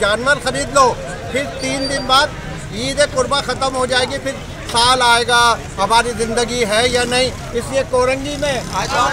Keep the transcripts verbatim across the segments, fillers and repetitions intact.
जानवर खरीद लो, फिर तीन दिन बाद ईद कुर्बा ख़त्म हो जाएगी, फिर साल आएगा, हमारी ज़िंदगी है या नहीं। इसलिए कोरंगी में आ जाओ,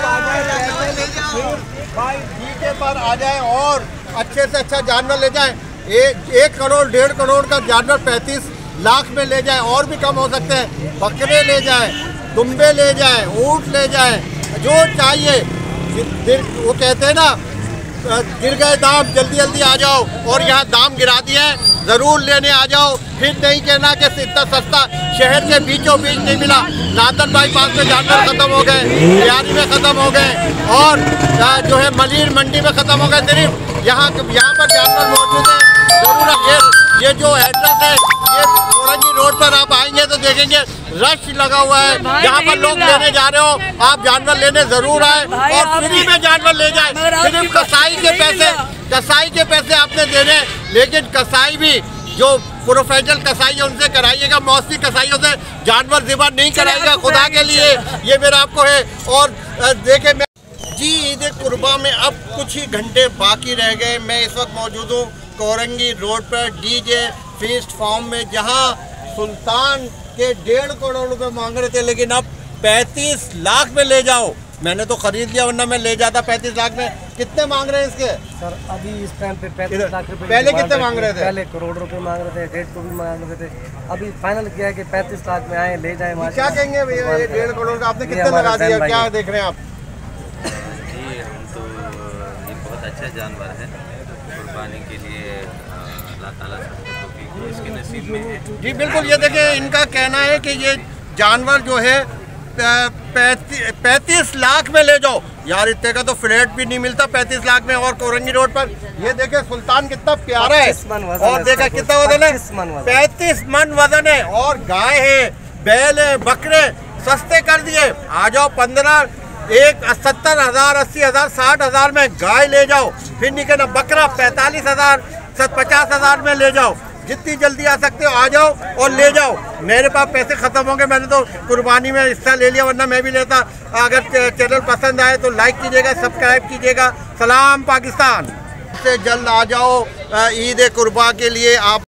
भाई टीके पर आ जाए और अच्छे से अच्छा जानवर ले जाएं। एक एक करोड़ डेढ़ करोड़ का जानवर पैंतीस लाख में ले जाएं, और भी कम हो सकते हैं। बकरे ले जाएं, दुम्बे ले जाएं, ऊँट ले जाएं, जो चाहिए। वो कहते हैं ना, गिर गए दाम, जल्दी जल्दी आ जाओ, और यहाँ दाम गिरा दिया है, ज़रूर लेने आ जाओ। फिर नहीं कहना कि इतना सस्ता शहर के बीचों बीच नहीं मिला। नादन बाईपास में जानवर ख़त्म हो गए, बिहारी में ख़त्म हो गए, और जो है मलिर मंडी में ख़त्म हो गए। सिर्फ यहाँ यहाँ पर जानवर मौजूद है। ज़रूर ये ये जो एड्रेस है, ये कोरंगी रोड पर आप आएंगे तो देखेंगे रश लगा हुआ है। यहाँ पर लोग लेने जा रहे हो, आप जानवर लेने ज़रूर आए और फ्री में जानवर ले जाए। सिर्फ कसाई के पैसे कसाई के पैसे आपने देने, लेकिन कसाई भी जो प्रोफेशनल कसाई है उनसे कराइएगा। मौसमी कसाइयों से जानवर ज़िबा नहीं कराइएगा, खुदा के लिए। ये मेरा आपको है। और देखे मैं जी, ईद कुर्बा में अब कुछ ही घंटे बाकी रह गए। मैं इस वक्त मौजूद हूँ कोरंगी रोड पर डीजे फीस्ट फार्म में, जहाँ सुल्तान के डेढ़ करोड़ रुपए मांग रहे थे, लेकिन अब पैंतीस लाख में ले जाओ। मैंने तो खरीद लिया, वरना मैं ले जाता पैंतीस लाख में। कितने मांग रहे हैं इसके? सर अभी इस टाइम पे पैंतीस लाख रुपए। पहले कितने मांग रहे थे? पहले करोड़ रुपए मांग रहे थे, डेढ़ को भी मांग रहे थे। अभी फाइनल किया है कि पैंतीस लाख में आए, ले जाए। क्या कहेंगे भैया, ये डेढ़ करोड़ का आपने कितने लगा दिया? क्या देख रहे हैं आप? जी हम तो ये बहुत अच्छा जानवर है, कुर्बानी के लिए अल्लाह ताला सबको इसके नसीब में है। जी बिल्कुल। ये देखिए, इनका कहना है कि ये जानवर जो है पैंतीस लाख में ले जाओ। यार इतने का तो फ्लैट भी नहीं मिलता पैंतीस लाख में। और कोरंगी रोड पर ये देखे सुल्तान कितना प्यारा है, और देखा कितना वजन है, पैंतीस मन वजन है। और गाय है, बैल है, बकरे सस्ते कर दिए। आ जाओ, पंद्रह एक सत्तर हजार अस्सी हजार साठ हजार में गाय ले जाओ। फिर नहीं कहना बकरा पैंतालीस हजार पचास हजार में ले जाओ। जितनी जल्दी आ सकते हो आ जाओ और ले जाओ। मेरे पास पैसे ख़त्म होंगे, मैंने तो कुर्बानी में हिस्सा ले लिया, वरना मैं भी लेता। अगर चैनल पसंद आए तो लाइक कीजिएगा, सब्सक्राइब कीजिएगा। सलाम पाकिस्तान। से जल्द आ जाओ ईद कुर्बा के लिए। आप